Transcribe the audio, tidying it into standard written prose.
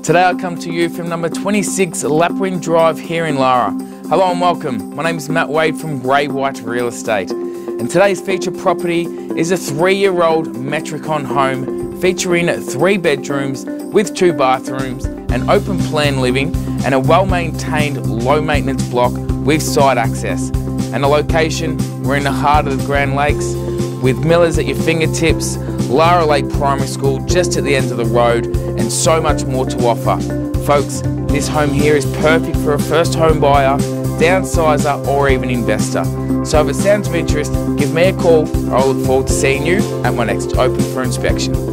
Today I come to you from number 26 Lapwing Drive here in Lara. Hello and welcome. My name is Matt Wade from Grey White Real Estate. And today's featured property is a 3-year-old Metricon home featuring 3 bedrooms with 2 bathrooms, an open plan living and a well-maintained low maintenance block with side access. And the location, we're in the heart of the Grand Lakes with Millers at your fingertips, Lara Lake Primary School just at the end of the road, and so much more to offer. Folks, this home here is perfect for a first home buyer, downsizer or even investor. So if it sounds of interest, give me a call. I'll look forward to seeing you at my next open for inspection.